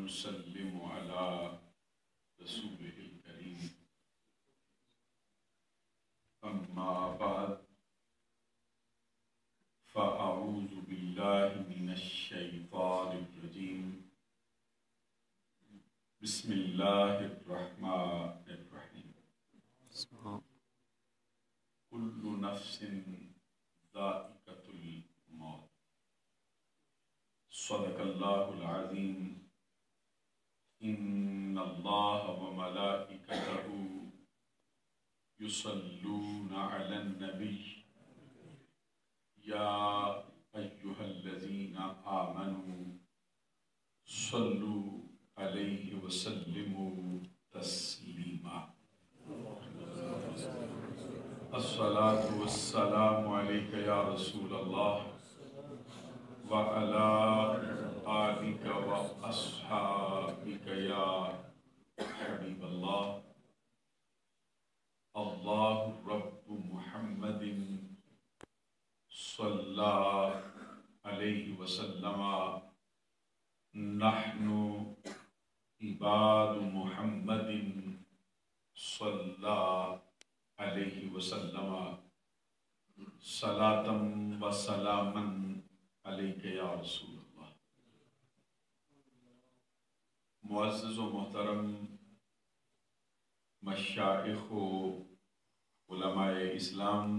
ونسلم على رسوله الكريم أما بعد فأعوذ بالله من الشيطان الرجيم بسم الله الرحمن الرحيم كل نفس ذائقة الموت صدق الله العظيم إن الله وملائكته يصلون على النبي يا أيها الذين آمنوا صلوا عليه وسلموا تسليما الصلاة والسلام عليك يا رسول الله وعلى آلك وأصحابك يا حبيب الله الله رب محمد صلى عليه وسلم نحن عباد محمد صلى عليه وسلم صلاة وسلاما عليك يا رسول اللہ. معزز و محترم مشائخ و علماء اسلام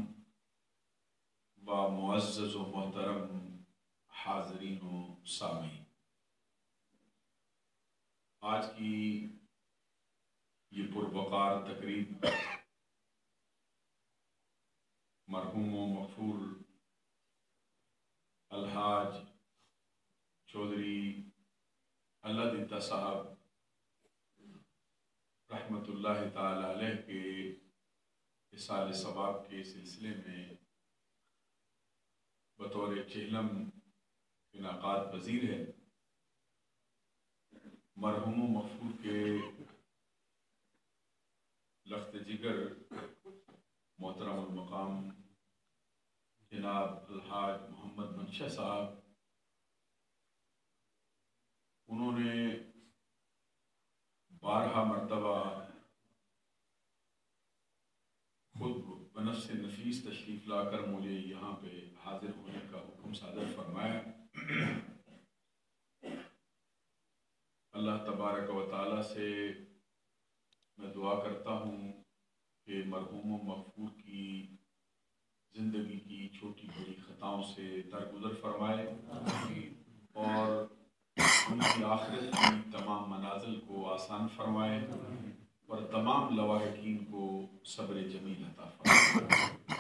و معزز و محترم حاضرین و سامعین، آج کی یہ پروقار تقریب مرحوم و مغفور الحاج چودھری اللہ دیتا صاحب رحمت اللہ تعالی علیہ کے اصال ثواب کے سلسلے میں بطور چہلم انعقاد پذیر ہے. مرحوم و مغفور کے لخت جگر محترم المقام جناب الحاج محمد منشا صاحب، انہوں نے بارہا مرتبہ خود بنفس نفیس تشریف لا کر مجھے یہاں پہ حاضر ہونے کا حکم صادر فرمایا. اللہ تبارک و تعالی سے میں دعا کرتا ہوں کہ مرحوم و مغفور کی زندگی کی چھوٹی بڑی خطاؤں سے درگزر فرمائے اور ان کی آخرت کی تمام منازل کو آسان فرمائے اور تمام لواحقین کو صبر جمیل عطا فرمائے.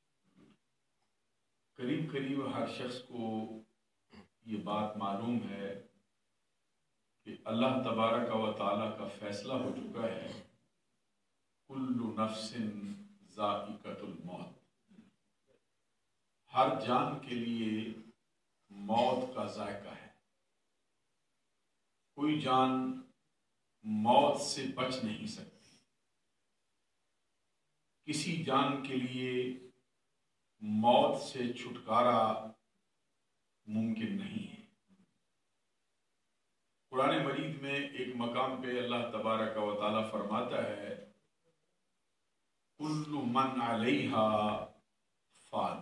قریب قریب ہر شخص کو یہ بات معلوم ہے کہ اللہ تبارک و تعالی کا فیصلہ ہو چکا ہے، کل نفس ذائقۃ الموت، ہر جان کے لیے موت کا ذائقہ ہے. کوئی جان موت سے بچ نہیں سکتی، کسی جان کے لیے موت سے چھٹکارا ممکن نہیں ہے. قرآن مجید میں ایک مقام پہ اللہ تبارک و تعالی فرماتا ہے کل من علیہا فان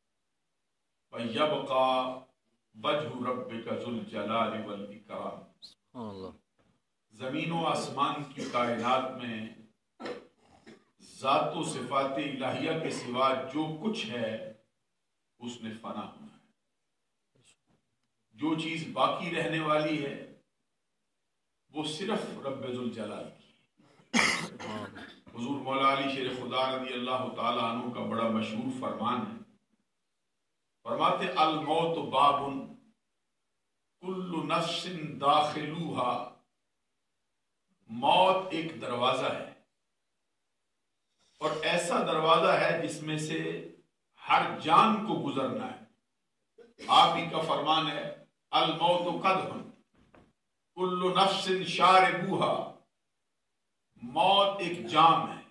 وَيَبْقَى وَجْهُ رَبِّكَ ذُو الْجَلَالِ وَالْإِكْرَامِ. زمین و آسمان کی کائنات میں ذات و صفات الہیہ کے سوا جو کچھ ہے اس نے فنا ہونا ہے. جو چیز باقی رہنے والی ہے وہ صرف رب ذوالجلال کی. حضور مولا علی شیر خدا رضی اللہ تعالی عنہ کا بڑا مشہور فرمان ہے، فرماتے الموت باب کل نفس داخلوہا. موت ایک دروازہ ہے اور ایسا دروازہ ہے جس میں سے ہر جان کو گزرنا ہے. آپ ہی کا فرمان ہے الموت قدح کل نفس شاربوہا. موت ایک جام ہے،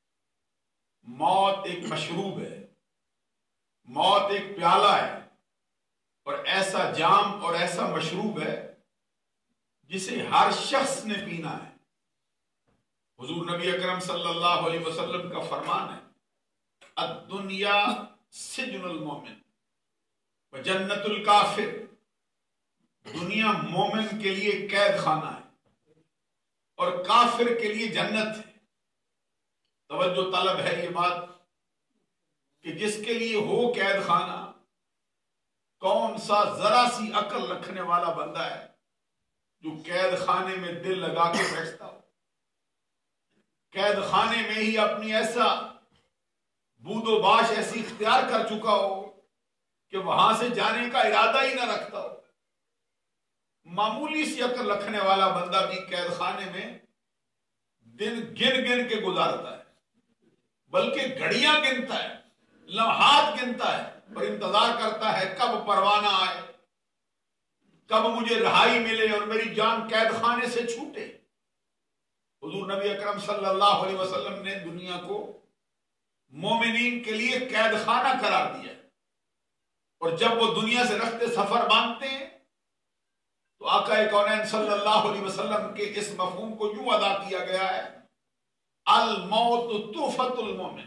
موت ایک مشروب ہے، موت ایک پیالہ ہے اور ایسا جام اور ایسا مشروب ہے جسے ہر شخص نے پینا ہے۔ حضور نبی اکرم صلی اللہ علیہ وسلم کا فرمان ہے، الدنیا سجن المومن وجنت الکافر، دنیا مومن کے لیے قید خانہ ہے اور کافر کے لیے جنت ہے۔ توجہ طلب ہے یہ بات کہ جس کے لیے ہو قید خانہ، کون سا ذرا سی عقل رکھنے والا بندہ ہے جو قید خانے میں دل لگا کے بیٹھتا ہو، قید خانے میں ہی اپنی ایسا بود و باش ایسی اختیار کر چکا ہو کہ وہاں سے جانے کا ارادہ ہی نہ رکھتا ہو۔ معمولی سی عقل رکھنے والا بندہ بھی قید خانے میں دن گن گن کے گزارتا ہے، بلکہ گھڑیاں گنتا ہے، لمحات گنتا ہے اور انتظار کرتا ہے کب پروانہ آئے، کب مجھے رہائی ملے اور میری جان قید خانے سے چھوٹے۔ حضور نبی اکرم صلی اللہ علیہ وسلم نے دنیا کو مومنین کے لیے قید خانہ قرار دیا، اور جب وہ دنیا سے رخت سفر باندھتے ہیں تو آقا کونین صلی اللہ علیہ وسلم کے اس مفہوم کو یوں ادا کیا گیا ہے، الموت تحفۃ المومن،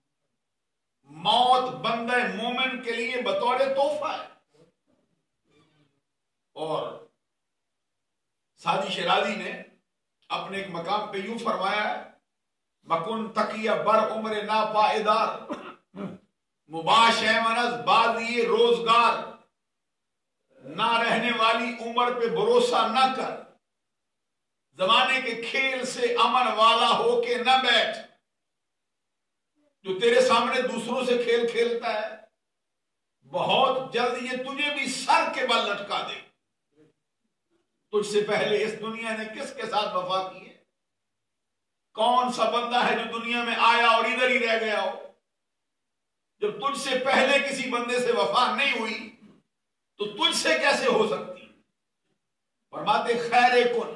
موت بندہ مومن کے لیے بطور تحفہ ہے۔ اور سادی شیرازی نے اپنے ایک مقام پہ یوں فرمایا ہے، مکن تقیہ بر عمر نا پائیدار، مباش ہے منز بازی روزگار، نہ رہنے والی عمر پہ بھروسہ نہ کر، زمانے کے کھیل سے امن والا ہو کے نہ بیٹھ۔ جو تیرے سامنے دوسروں سے کھیل کھیلتا ہے، بہت جلد یہ تجھے بھی سر کے بل لٹکا دے۔ تجھ سے پہلے اس دنیا نے کس کے ساتھ وفا کی ہے؟ کون سا بندہ ہے جو دنیا میں آیا اور ادھر ہی رہ گیا ہو؟ جب تجھ سے پہلے کسی بندے سے وفا نہیں ہوئی تو تجھ سے کیسے ہو سکتی؟ فرماتے خیر کن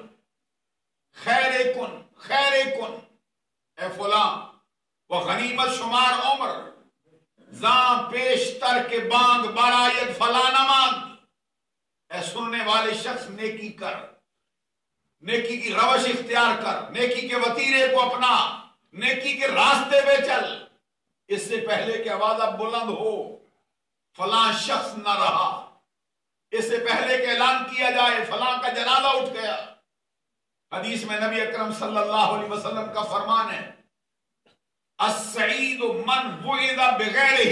خیر کن خیر کن، اے فلاں وہ غنیمت شمار عمر، زاں پیش تر کے بانگ برایت فلاں نماند، اے سننے والے شخص نیکی کر، نیکی کی روش اختیار کر، نیکی کے وتیرے کو اپنا، نیکی کے راستے پہ چل، اس سے پہلے کہ آواز اب بلند ہو فلاں شخص نہ رہا، اس سے پہلے کہ اعلان کیا جائے فلاں کا جنازہ اٹھ گیا۔ حدیث میں نبی اکرم صلی اللہ علیہ وسلم کا فرمان ہے، السعید من وعد بغیرہ،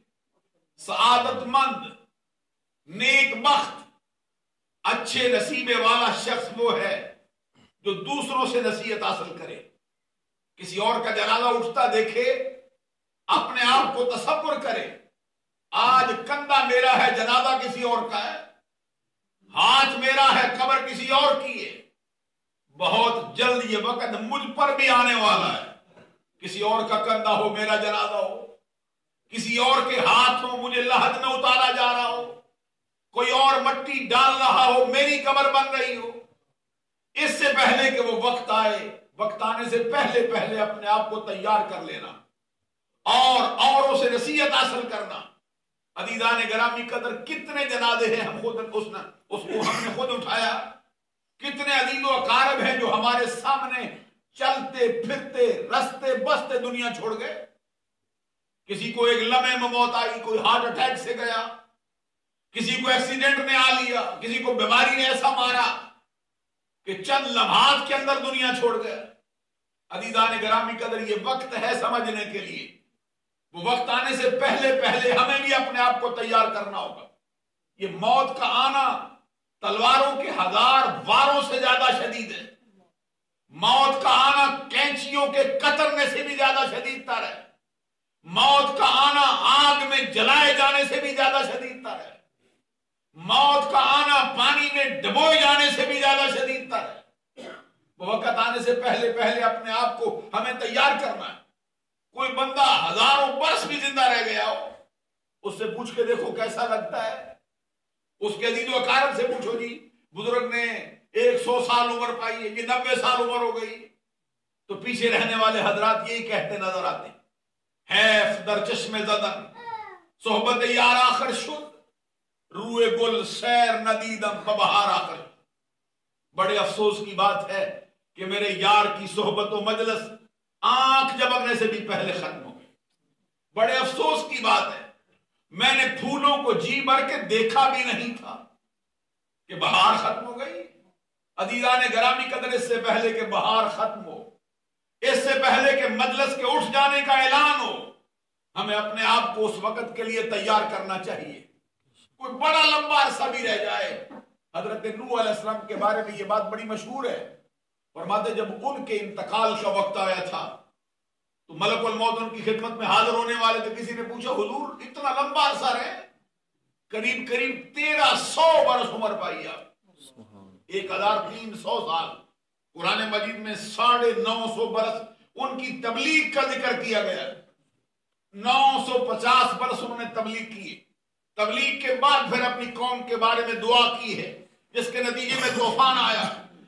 سعادت مند، نیک بخت، اچھے نصیبے والا شخص وہ ہے جو دوسروں سے نصیحت حاصل کرے، کسی اور کا جنازہ اٹھتا دیکھے اپنے آپ کو تصور کرے، آج کندھا میرا ہے جنازہ کسی اور کا ہے، ہاتھ میرا ہے قبر کسی اور کی ہے، بہت جلد یہ وقت مجھ پر بھی آنے والا ہے، کسی اور کا کندھا ہو میرا جنازہ ہو، کسی اور کے ہاتھ ہو مجھے لحد میں اتارا جا رہا ہو، کوئی اور مٹی ڈال رہا ہو، میری قبر بن رہی ہو۔ اس سے پہلے کہ وہ وقت آئے، وقت آنے سے پہلے پہلے اپنے آپ کو تیار کر لینا اور اوروں سے نصیحت حاصل کرنا۔ عزیزان گرامی قدر، کتنے جنازے ہیں ہم کو ہم نے خود اٹھایا، کتنے عزیز و اقارب ہیں جو ہمارے سامنے چلتے پھرتے رستے بستے دنیا چھوڑ گئے۔ کسی کو ایک لمحے میں موت آئی، کوئی ہارٹ اٹیک سے گیا، کسی کو ایکسیڈنٹ نے آ لیا، کسی کو بیماری نے ایسا مارا کہ چند لمحات کے اندر دنیا چھوڑ گیا۔ عزیزان گرامی قدر، یہ وقت ہے سمجھنے کے لیے، وہ وقت آنے سے پہلے پہلے ہمیں بھی اپنے آپ کو تیار کرنا ہوگا۔ یہ موت کا آنا تلواروں کے 1000 واروں سے زیادہ شدید ہے، موت کا آنا کینچیوں کے کترنے سے بھی زیادہ شدید تر ہے، موت کا آنا آگ میں جلائے جانے سے بھی زیادہ شدید تر ہے، موت کا آنا پانی میں ڈبوئے جانے سے بھی زیادہ شدید تر ہے۔ وہ وقت آنے سے پہلے پہلے اپنے آپ کو ہمیں تیار کرنا ہے۔ کوئی بندہ 1000 برس بھی زندہ رہ گیا ہو، اس سے پوچھ کے دیکھو کیسا لگتا ہے، اس کے عزیز و اقارب سے پوچھو، جی بزرگ نے 100 سال عمر پائی ہے، یہ 90 سال عمر ہو گئی، تو پیچھے رہنے والے حضرات یہی کہتے نظر آتے ہیں، حیف در چشم زدن صحبت یار آخر شد، روئے گل سیر ندیدم ببہار آخر۔ بڑے افسوس کی بات ہے کہ میرے یار کی صحبت و مجلس آنکھ جھپکنے سے بھی پہلے ختم ہو گئی. بڑے افسوس کی بات ہے، میں نے پھولوں کو جی بھر کے دیکھا بھی نہیں تھا کہ بہار ختم ہو گئی. عزیزان گرامی قدر، اس سے پہلے کہ بہار ختم ہو، اس سے پہلے کہ مجلس کے اٹھ جانے کا اعلان ہو، ہمیں اپنے آپ کو اس وقت کے لیے تیار کرنا چاہیے. کوئی بڑا لمبا عرصہ بھی رہ جائے. حضرت نوح علیہ السلام کے بارے میں یہ بات بڑی مشہور ہے. فرماتے جب ان کے انتقال کا وقت آیا تھا تو ملک الموت ان کی خدمت میں حاضر ہونے والے تھے. کسی نے پوچھا حضور اتنا لمبا عرصہ رہے؟ قریب 1300 برس عمر پائی آپ، 1300 سال. قرآن مجید میں 950 برس ان کی تبلیغ کا ذکر کیا گیا. 950 برس انہوں نے تبلیغ کی. تبلیغ کے بعد پھر اپنی قوم کے بارے میں دعا کی ہے، جس کے نتیجے میں طوفان آیا.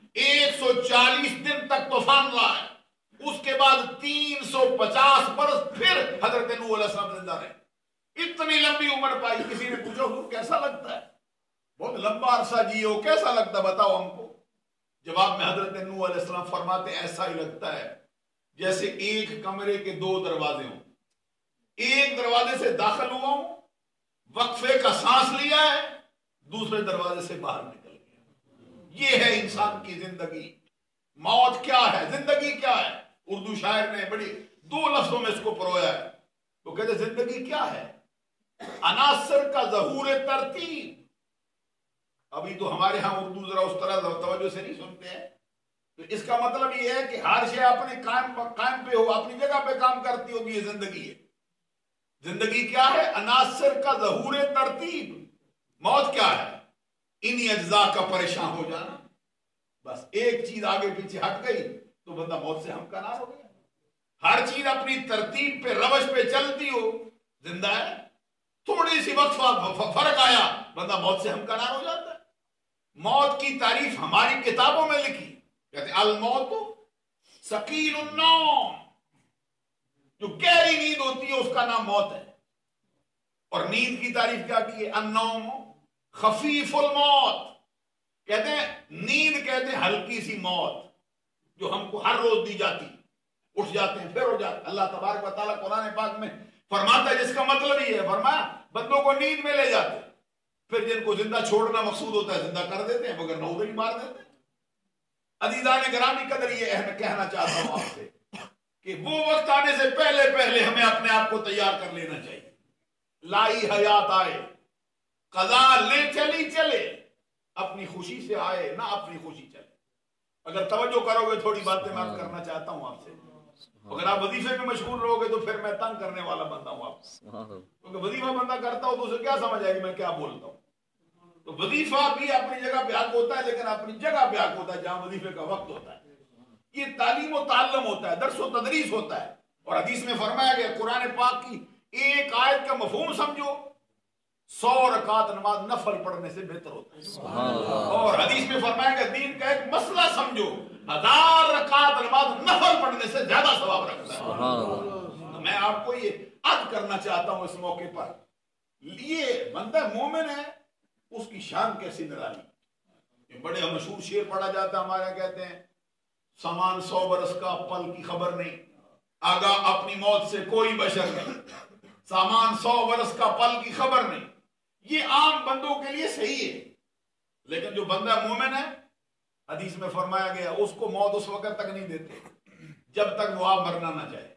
140 دن تک طوفان رہا ہے. اس کے بعد 350 برس پھر حضرت نوح علیہ السلام زندہ رہے. اتنی لمبی عمر پائی. کسی نے پوچھا حضور کیسا لگتا ہے؟ بہت لمبا عرصہ جیے ہو، کیسا لگتا ہے بتاؤ ہم کو. جواب میں حضرت نوح علیہ السلام فرماتے ایسا ہی لگتا ہے جیسے ایک کمرے کے 2 دروازے ہوں. ایک دروازے سے داخل ہوا ہوں، وقفے کا سانس لیا ہے، دوسرے دروازے سے باہر نکل گیا. یہ ہے انسان کی زندگی. موت کیا ہے، زندگی کیا ہے؟ اردو شاعر نے بڑی 2 لفظوں میں اس کو پرویا ہے. وہ کہتے زندگی کیا ہے؟ عناصر کا ظہور ترتیب. ابھی تو ہمارے ہاں اردو ذرا اس طرح توجہ سے نہیں سنتے ہیں. تو اس کا مطلب یہ ہے کہ ہر شے اپنے قائم پہ ہو، اپنی جگہ پہ کام کرتی ہوگی. یہ زندگی ہے. زندگی کیا ہے؟ عناصر کا ظہور ترتیب. موت کیا ہے؟ انہی اجزاء کا پریشان ہو جانا. بس ایک چیز آگے پیچھے ہٹ گئی تو بندہ موت سے ہمکنار ہو گیا. ہر چیز اپنی ترتیب پہ روش پہ چلتی ہو زندہ ہے. تھوڑی سی وقت فرق آیا بندہ موت سے ہمکنار ہو جاتا ہے. موت کی تعریف ہماری کتابوں میں لکھی، کہتے ہیں الموت ثقیل النوم. جو گہری نیند ہوتی ہے اس کا نام موت ہے. اور نیند کی تعریف کیا کی ہے؟ النوم خفیف الموت. کہتے ہیں نیند کہتے ہیں ہلکی سی موت جو ہم کو ہر روز دی جاتی. اٹھ جاتے ہیں پھر ہو جاتے. اللہ تبارک و تعالیٰ قرآن پاک میں فرماتا ہے، جس کا مطلب یہ ہے، فرمایا بندوں کو نیند میں لے جاتے، پھر جن کو زندہ چھوڑنا مقصود ہوتا ہے زندہ کر دیتے ہیں، مگر نوزری مار دیتے ہیں. عزیزان گرامی قدر، یہ کہنا چاہتا ہوں آپ سے کہ وہ وقت آنے سے پہلے پہلے ہمیں اپنے آپ کو تیار کر لینا چاہیے. لائی حیات آئے، قضا لے چلی چلے، اپنی خوشی سے آئے نہ اپنی خوشی چلے. اگر توجہ کرو گے تھوڑی باتیں میں کرنا چاہتا ہوں آپ سے. اگر آپ وظیفے میں مشغول رہو گے تو پھر میں تنگ کرنے والا بندہ ہوں آپ سے، کیونکہ وظیفہ بندہ کرتا ہو تو اسے کیا سمجھ آئے گی میں کیا بولتا ہوں. تو وظیفہ بھی اپنی جگہ پہ حق ہوتا ہے، لیکن اپنی جگہ پہ حق ہوتا ہے جہاں وظیفے کا وقت ہوتا ہے. یہ تعلیم و تعلم ہوتا ہے، درس و تدریس ہوتا ہے. اور حدیث میں فرمایا گیا قرآن پاک کی ایک آیت کا مفہوم سمجھو 100 رکعت نماز نفل پڑھنے سے بہتر ہوتا ہے. اور حدیث میں فرمایا گیا دین کا ایک مسئلہ سمجھو 1000 رکعت نماز نفل پڑھنے سے زیادہ ثواب رکھتا ہے. میں آپ کو یہ عرض کرنا چاہتا ہوں اس موقع پر، یہ بندہ مومن ہے، اس کی شان کیسی نرالی. یہ بڑے مشہور شعر پڑھا جاتا ہے ہمارے، کہتے ہیں سامان 100 برس کا پل کی خبر نہیں، آگاہ اپنی موت سے کوئی بشر نہیں. سامان 100 برس کا پل کی خبر نہیں. یہ عام بندوں کے لیے صحیح ہے، لیکن جو بندہ مومن ہے حدیث میں فرمایا گیا اس کو موت اس وقت تک نہیں دیتے جب تک وہ آپ مرنا نہ چاہے.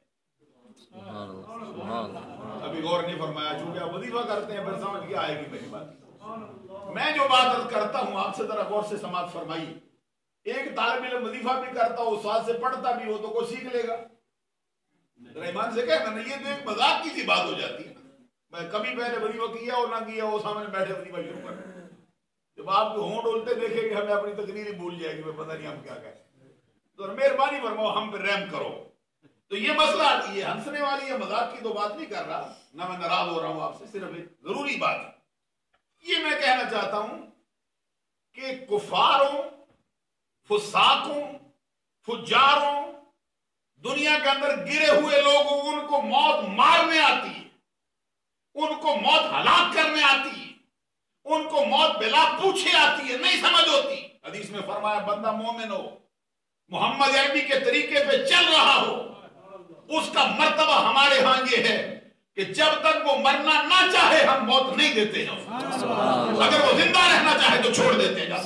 ابھی غور نہیں فرمایا، چونکہ آپ وظیفہ کرتے ہیں پھر سمجھ کے آئے گی میری بات. میں جو بات کرتا ہوں آپ سے ذرا غور سے سماعت فرمائیے. ایک طالب علم وظیفہ بھی کرتا ہو، استاد سے پڑھتا بھی ہو تو کوئی سیکھ لے گا. ایمان سے کہنا نہیں، یہ تو ایک مذاق کی سی بات ہو جاتی ہے. میں کبھی پہلے وظیفہ کیا اور نہ کیا، وہ سامنے بیٹھے وظیفہ شروع کر. جب آپ کو ہونٹ ڈولتے دیکھیں گے ہمیں اپنی تقریر ہی بھول جائے گی، میں پتہ نہیں ہم کیا کہیں. تو مہربانی فرماؤ ہم پہ رحم کرو. تو یہ مسئلہ یہ ہنسنے والی ہے، مذاق کی تو بات نہیں کر رہا، نہ میں ناراض ہو رہا ہوں آپ سے، صرف ایک ضروری بات ہے. یہ میں کہنا چاہتا ہوں کہ کفاروں، فساقوں، فجاروں، دنیا کے اندر گرے ہوئے لوگوں ان کو موت مارنے آتی ہے، ان کو موت ہلاک کرنے آتی ہے، ان کو موت بلا پوچھے آتی ہے، نہیں سمجھ ہوتی. हदीस में फरमाया बंदा मोमिन हो, मोहम्मद अरबी के तरीके पे चल रहा हो, उसका मर्तबा हमारे यहाँ ये है कि जब तक वो मरना ना चाहे हम मौत नहीं देते हैं। अगर वो जिंदा रहना चाहे तो छोड़ देते हैं।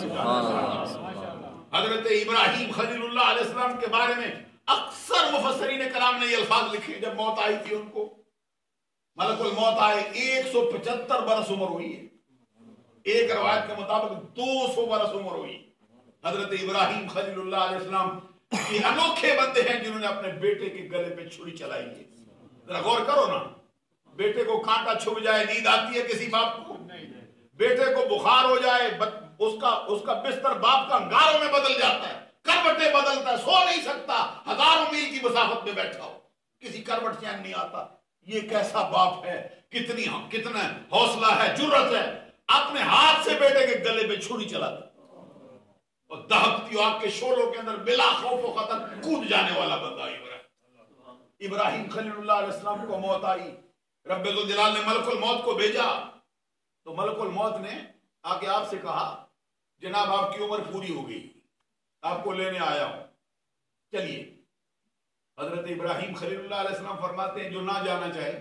हजरत इब्राहिम खलीलुल्लाह अलैहिस्सलाम के बारे में अक्सर मुफस्सिरीन कराम ने ये अल्फाज लिखे, जब मौत आई थी उनको, मलकुल मौत आए, 175 बरस उम्र हुई है, एक रवायत के मुताबिक 200 बरस उम्र हुई। हजरत इब्राहिम खलीलुल्लाह अलैहिस्सलाम ये अनोखे बंदे हैं जिन्होंने अपने बेटे के गले पे छुरी चलाई है। जरा गौर करो ना, बेटे को कांटा छुप जाए, नींद आती है किसी बाप को? बेटे को बुखार हो जाए, उसका बिस्तर बाप का अंगारों में बदल जाता है, करवटें बदलता है, सो नहीं सकता, हजारों मील की मसाफत में बैठा हो, किसी करवट चैन नहीं आता। ये कैसा बाप है, कितना हौसला है, जुर्रत है, अपने हाथ से बेटे के गले पे छुरी चलाता और दहकती आग के शोलों के अंदर बिला खौफ व खतर कूद जाने वाला बंदा इब्राहिम खलीलुल्लाह अलैहिस्सलाम को मौत आई। रब्बे ज़ुल जलाल ने मलकुल मौत को भेजा तो मलकुल मौत ने आके आपसे कहा जनाब आपकी उम्र पूरी हो गई, आपको लेने आया हूं, चलिए। हजरत इब्राहिम खलीलुल्लाह अलैहिस्सलाम फरमाते हैं जो ना जाना चाहे,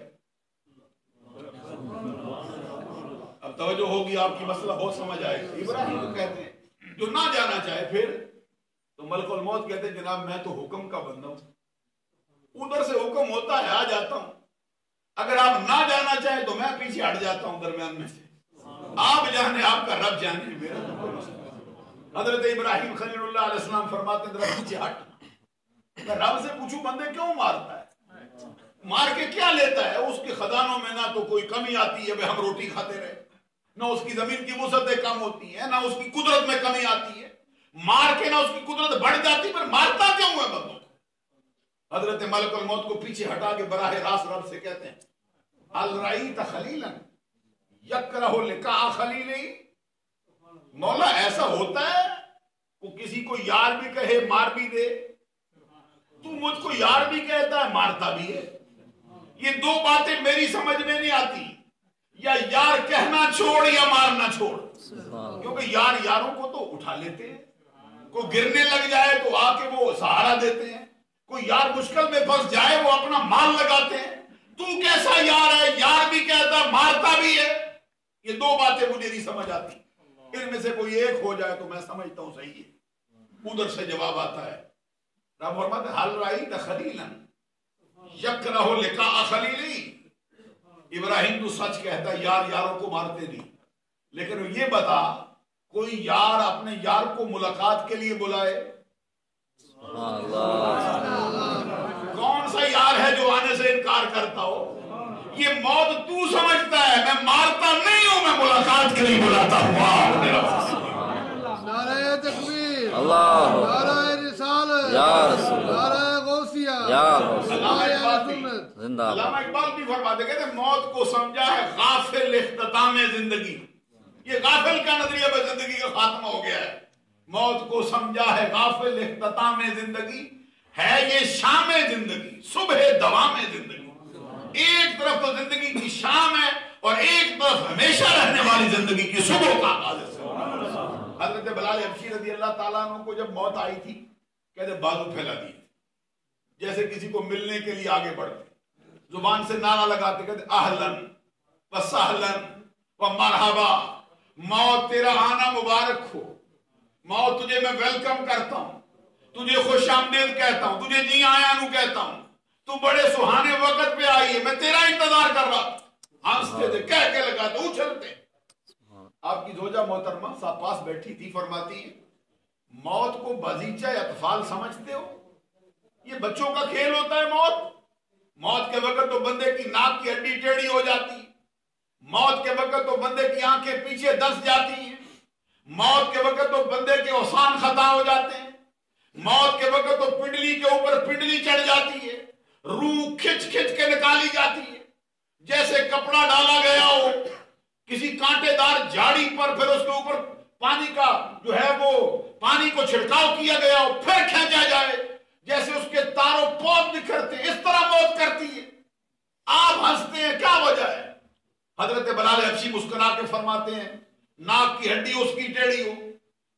अब तवज्जो होगी आपकी, मसला बहुत समझ आएगा। इब्राहिम को कहते हैं जो ना जाना चाहे फिर, तो मलकुल मौत कहते हैं जनाब मैं तो हुक्म का बंदा हूं, उधर से हुक्म होता है आ जाता हूं, अगर आप ना जाना चाहे तो मैं पीछे हट जाता हूं दरमियान में से, आप जाने आपका रब जाने मेरा। हजरत इब्राहिम खलीलुल्लाह अलैहिस्सलाम फरमाते हैं पीछे हट, मैं रब से पूछूं बंदे क्यों मारता है, मार के क्या लेता है? उसके खजानों में ना तो कोई कमी आती है, हम रोटी खाते रहे, ना उसकी जमीन की वसअतें कम होती है, ना उसकी कुदरत में कमी आती है, मार के ना उसकी कुदरत बढ़ जाती, पर मारता क्यों है बंदों को? हजरत मलकुल मौत को पीछे हटा के बराह रास्त रब से कहते हैं अल रईत खलीलन यकरहु लिका खलीली, मौला ऐसा होता है वो किसी को यार भी कहे मार भी दे, तू मुझको यार भी कहता है मारता भी है, ये दो बातें मेरी समझ में नहीं आती, या यार कहना छोड़ या मारना छोड़, क्योंकि यार यारों को तो उठा लेते हैं, कोई गिरने लग जाए तो आके वो सहारा देते हैं, कोई यार मुश्किल में फंस जाए वो अपना माल लगाते हैं, तू कैसा यार है, यार भी कहता मारता भी है, ये दो बातें मुझे नहीं समझ आती, इनमें से कोई एक हो जाए तो मैं समझता हूं सही है। उधर से जवाब आता है रब फरमाते हल रईत खलीलन यकरहु लिका खलीली, इब्राहिम तो सच कहता है यार यारों को मारते नहीं, लेकिन ये बता कोई यार अपने यार को मुलाकात के लिए बुलाए? कौन सा यार है जो आने से इनकार करता हो? ये मौत तू समझता है, मैं मारता नहीं हूं, मैं मुलाकात के लिए बुलाता हूं। नारे तकबीर, अल्लाह, नारे रिसालत, या रसूल, नारे गौसिया, या रसूल, जिंदाबाद। अल्लामा इकबाल भी फरमाते कहते मौत को समझा है गाफिल इख्तिताम जिंदगी, ये गाफिल का नजरिया पे जिंदगी का खात्मा हो गया है। मौत को समझा है गाफिल इख्तिताम जिंदगी, है ये शाम जिंदगी सुबह दवाम जिंदगी। एक तरफ तो जिंदगी की शाम है और एक तरफ हमेशा रहने वाली जिंदगी की सुबह का आगाज है। हजरत बिलाल हबशी रज़ी अल्लाह ताला अन्हु को जब मौत आई थी कहते बाजू फैला दिए, जैसे किसी को मिलने के लिए आगे बढ़ते, जुबान से नारा लगाते, कहते अहलन व सहलन व मरहबा, मौत तेरा आना मुबारक हो, मौत तुझे मैं वेलकम करता हूं, तुझे खुश आमदीद कहता हूं, तुझे जी आया नू कहता हूं, तू बड़े सुहाने वक्त पे आई है, मैं तेरा इंतजार कर रहा। हंसते थे, कह के लगाते, उछलते। आपकी जोजा मोहतरमा साहब पास बैठी थी, फरमाती है मौत को बगीचा अतफाल समझते हो? ये बच्चों का खेल होता है मौत। मौत के वक्त तो बंदे की नाक की हड्डी टेढ़ी हो जाती है, मौत के वक्त तो बंदे की आंखें पीछे धंस जाती हैं, मौत के वक्त तो बंदे के औसान खता हो जाते हैं, मौत के वक्त तो पिंडली के ऊपर पिंडली चढ़ जाती है, रूह खिंच खिंच के निकाली जाती है, जैसे कपड़ा डाला गया हो किसी कांटेदार झाड़ी पर, फिर उसके ऊपर पानी का जो है वो पानी को छिड़काव किया गया हो, फिर खींचा जाए, जैसे उसके तारों पौध निखरते, इस तरह मौत करती है। आप हंसते हैं, क्या वजह है? हजरत बिलाल हबशी मुस्कुरा के फरमाते हैं नाक की हड्डी उसकी टेढ़ी हो,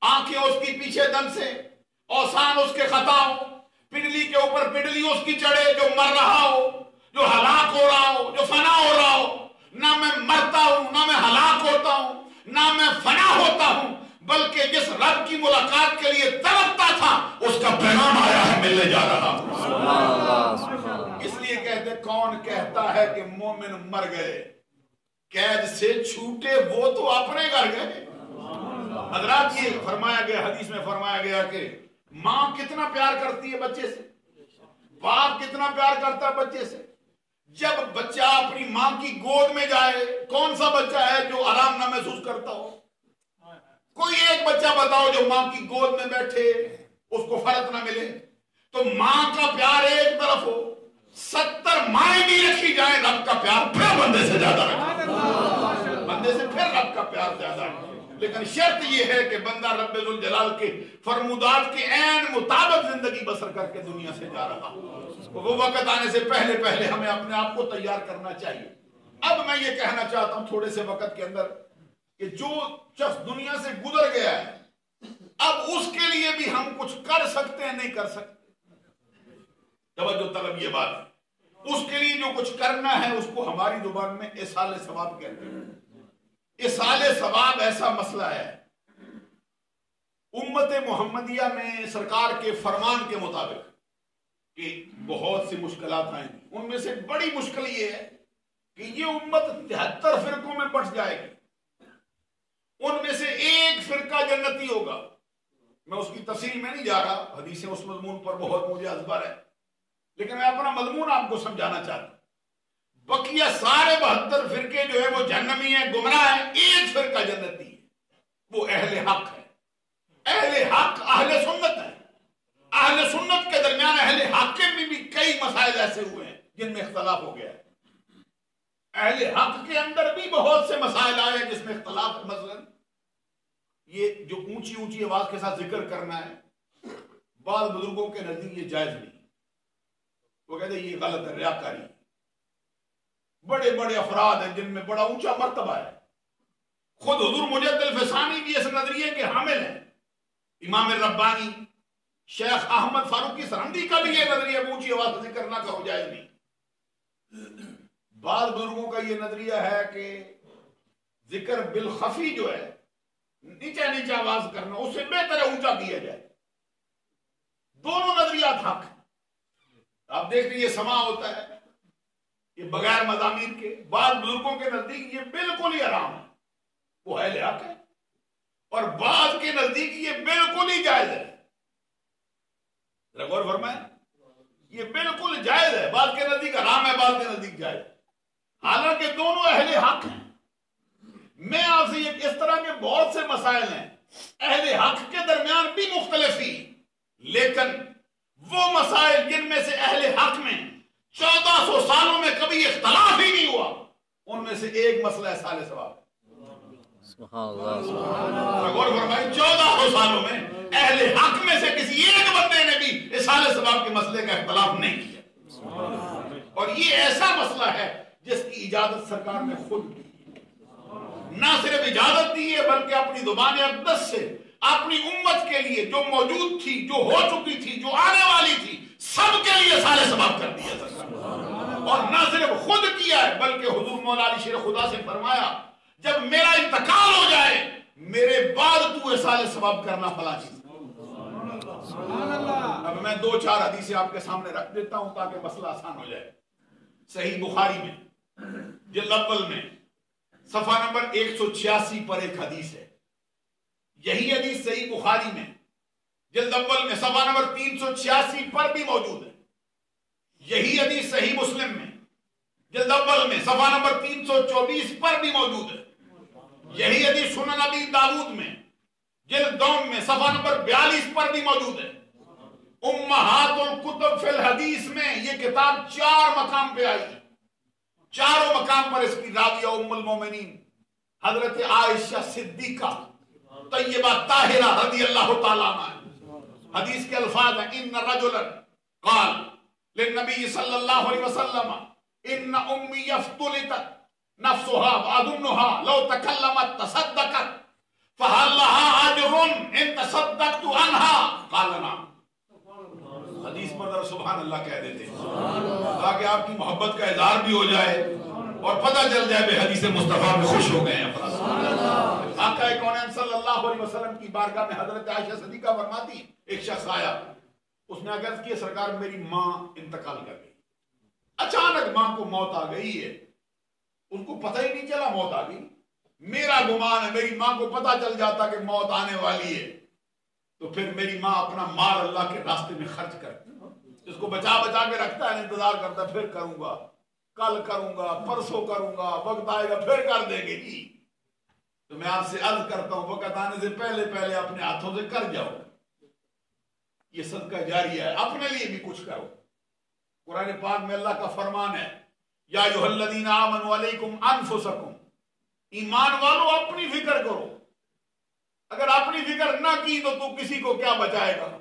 آنکھیں اس کی پیچھے دم سے، اوسان اس کے خطاؤں، پڈلی کے اوپر پڈلی اس کی چڑھے، جو مر رہا ہو، جو ہلاک ہو رہا ہو، جو فنا ہو رہا ہو۔ نہ میں مرتا ہوں، نہ میں ہلاک ہوتا ہوں، نہ میں فنا ہوتا ہوں، بلکہ جس رب کی ملاقات کے لیے تڑپتا تھا اس کا پیغام آیا ہے، ملنے جا رہا ہوں۔ اس لیے کہتے کون کہتا ہے کہ مومن مر گئے، قید سے چھوٹے وہ تو اپنے گھر گئے۔ حضرات یہ فرمایا گیا، حدیث میں فرمایا گیا کہ ماں کتنا پیار کرتی ہے بچے سے، باپ کتنا پیار کرتا ہے بچے سے۔ جب بچہ اپنی ماں کی گود میں جائے، کون سا بچہ ہے جو آرام نہ محسوس کرتا ہو؟ کوئی ایک بچہ بتاؤ جو ماں کی گود میں بیٹھے اس کو فرق نہ ملے۔ تو ماں کا پیار ایک طرف ہو، 70 مائیں بھی رکھی جائیں، رب کا پیار پھر بندے سے زیادہ رکھے، بندے سے پھر رب کا پیار زیادہ رکھے۔ لیکن شرط یہ ہے کہ بندہ رب ذوالجلال کے فرمودات کے عین مطابق زندگی بسر کر کے دنیا سے جا رہا ہو۔ وہ وقت آنے سے پہلے ہمیں اپنے آپ کو تیار کرنا چاہیے۔ اب میں یہ کہنا چاہتا ہوں تھوڑے سے وقت کے اندر کہ جو شخص دنیا سے گزر گیا ہے، اب اس کے لیے بھی ہم کچھ کر سکتے ہیں نہیں کر سکتے؟ توجہ طلب یہ بات ہے، اس کے لیے جو کچھ کرنا ہے اس کو ہماری زبان میں ایصال ثواب کہتے ہیں۔ ایصال ثواب ایسا مسئلہ ہے، امت محمدیہ میں سرکار کے فرمان کے مطابق کہ بہت سی مشکلات آئیں گی، ان میں سے بڑی مشکل یہ ہے کہ یہ امت 73 فرقوں میں بٹ جائے گی، ان میں سے ایک فرقہ جنتی ہوگا۔ میں اس کی تفصیل میں نہیں جا رہا، حدیثیں اس مضمون پر بہت مجھے ازبر ہے، لیکن میں اپنا مضمون آپ کو سمجھانا چاہتا ہوں۔ بقیہ سارے 72 فرقے جو ہے وہ جہنمی ہیں، گمراہ ہیں، ایک فرقہ جنتی ہے، وہ اہل حق ہے۔ اہل حق اہل سنت ہے۔ اہل سنت کے درمیان اہل حق میں بھی کئی مسائل ایسے ہوئے ہیں جن میں اختلاف ہو گیا ہے۔ اہل حق کے اندر بھی بہت سے مسائل آئے ہیں جس میں اختلاف ہے۔ مثلا یہ جو اونچی اونچی آواز کے ساتھ ذکر کرنا ہے، بعض بزرگوں کے نزدیک یہ جائز نہیں، وہ کہتے ہیں یہ غلط ہے، ریاکاری۔ بڑے بڑے افراد ہیں جن میں بڑا اونچا مرتبہ ہے، خود حضور مجد الفسانی بھی اس نظریے کے حامل ہیں، امام ربانی، شیخ احمد فاروقی سرہندی کا بھی یہ نظریہ اونچی آواز سے ذکر نہ کرو جائز نہیں۔ بعض بزرگوں کا یہ نظریہ ہے کہ ذکر بالخفی جو ہے، نیچے نیچے آواز کرنا، اس سے بہتر ہے اونچا کیا جائے۔ دونوں نظریات حق ہیں۔ آپ دیکھ رہے یہ سماع ہوتا ہے، یہ بغیر مضامین کے، بعض بزرگوں کے نزدیک یہ بالکل ہی حرام ہے، وہ اہل حق ہے، اور بعض کے نزدیک یہ بالکل ہی جائز ہے۔ غور فرمائیں، یہ بالکل جائز ہے، بعض کے نزدیک حرام ہے، بعض کے نزدیک جائز ہے، حالانکہ دونوں اہل حق ہیں۔ میں آپ سے یہ اس طرح کے بہت سے مسائل ہیں اہل حق کے درمیان بھی مختلفی، لیکن وہ مسائل جن میں سے اہل حق میں 1400 سالوں میں کبھی اختلاف ہی نہیں ہوا، ان میں سے ایک مسئلہ ہے ایصال ثواب۔ غور فرمائیں، 1400 سالوں میں اہل حق میں سے کسی ایک بندے نے بھی ایصال ثواب کے مسئلے کا اختلاف نہیں کیا، اور یہ ایسا مسئلہ ہے جس کی اجازت سرکار نے خود دی، نہ صرف اجازت دی ہے بلکہ اپنی زبان اقدس سے اپنی امت کے لیے جو موجود تھی، جو ہو چکی تھی، جو آنے والی تھی، سب کے لیے ایصال ثواب کر دیا سرکار، اور نہ صرف خود کیا ہے بلکہ حضور مولا علی شیر خدا سے فرمایا جب میرا انتقال ہو جائے میرے بعد تو ایصال ثواب کرنا فلاں چیز۔ اب میں 2-4 حدیثیں آپ کے سامنے رکھ دیتا ہوں تاکہ مسئلہ آسان ہو جائے۔ صحیح بخاری میں جلد اول میں صفحہ نمبر 186 پر ایک حدیث ہے، یہی حدیث صحیح بخاری میں جلد اول میں صفحہ نمبر 386 پر بھی موجود ہے، یہی حدیث صحیح مسلم میں جلد اول میں صفحہ نمبر 324 پر بھی موجود ہے، یہی حدیث سنن ابی داؤد میں جلد دوم میں صفحہ نمبر 42 پر بھی موجود ہے۔ امہات الکتب فی الحدیث میں یہ کتاب 4 مقام پہ آئی، چاروں مقام پر اس کی راویہ ام المومنین حضرت عائشہ صدیقہ طیبہ طاہرہ رضی اللہ تعالیٰ عنہ۔ حدیث کے الفاظ ہیں، ان رجلا قال للنبی صلی اللہ علیہ وسلم ان امی یفتلتت نفسها واظنها لو تکلمت تصدقت فَهَلْ لَهَا أَجْرٌ إِن تَصَدَّقْتُ عَنْهَا قَالَ نَعَمْ۔ حدیث پر ذرا سبحان اللہ کہہ دیتے ہیں تاکہ آپ کی محبت کا اظہار بھی ہو جائے اور پتہ چل جائے بے حدیث مصطفیٰ میں خوش ہو گئے ہیں افراد۔ آقا کونین صلی اللہ علیہ وسلم کی بارگاہ میں حضرت عائشہ صدیقہ فرماتی ایک شخص آیا، اس نے عرض کی سرکار میری ماں انتقال کر گئی، اچانک ماں کو موت آ گئی ہے، ان کو پتہ ہی نہیں چلا موت آ گئی، میرا گمان ہے میری ماں کو پتہ چل جاتا کہ موت آنے والی ہے تو پھر میری ماں اپنا مال اللہ کے راستے میں خرچ کرتی، اس کو بچا بچا کے رکھتا ہے، انتظار کرتا ہے پھر کروں گا، کل کروں گا، پرسوں کروں گا، وقت آئے گا پھر کر دیں گے جی۔ تو میں آپ سے عرض کرتا ہوں وقت آنے سے پہلے پہلے اپنے ہاتھوں سے کر جاؤ، یہ صدقہ جاریہ ہے، اپنے لیے بھی کچھ کرو۔ قرآن پاک میں اللہ کا فرمان ہے یا ایھا الذین آمنوا علیکم انفسکم، ایمان والو اپنی فکر کرو، اگر اپنی فکر نہ کی تو کسی کو کیا بچائے گا؟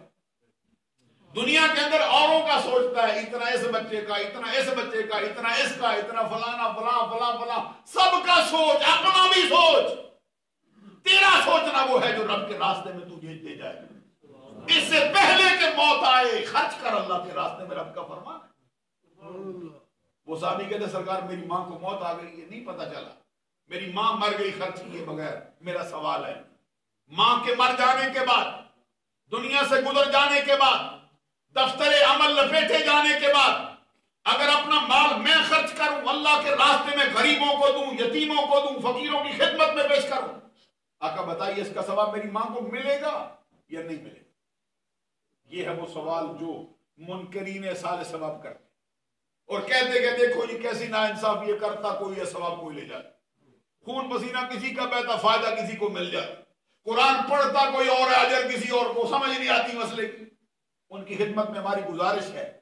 دنیا کے اندر اوروں کا سوچتا ہے، اتنا اس بچے کا، اتنا اس بچے کا، اتنا اس کا، اتنا فلانا فلاں فلاں فلاں، سب کا سوچ، اپنا بھی سوچ، تیرا سوچنا وہ ہے جو رب کے راستے میں تجھے دے جائے، اس سے پہلے کہ موت آئے خرچ کر اللہ کے راستے میں، رب کا فرمان ہے۔ وہ صحابی کہتے سرکار میری ماں کو موت آ گئی ہے، نہیں پتہ چلا، میری ماں مر گئی خرچ کیے بغیر۔ میرا سوال ہے ماں کے مر جانے کے بعد، دنیا سے گزر جانے کے بعد، دفتر عمل لپیٹے جانے کے بعد اگر اپنا مال میں خرچ کروں، اللہ کے راستے میں غریبوں کو دوں، یتیموں کو دوں، فقیروں کی خدمت میں پیش کروں، آقا بتائیے اس کا ثواب میری ماں کو ملے گا یا نہیں ملے گا؟ یہ ہے وہ سوال جو منکرین اصال ثواب کرتے اور کہتے کہ دیکھو یہ کیسی ناانصاف، یہ کرتا کوئی ہے ثواب کوئی لے جاتا، خون پسینہ کسی کا بہتا فائدہ کسی کو مل جاتا، قرآن پڑھتا کوئی اور ہے اجر کسی اور کو، سمجھ نہیں آتی مسئلے کی۔ ان کی خدمت میں ہماری گزارش ہے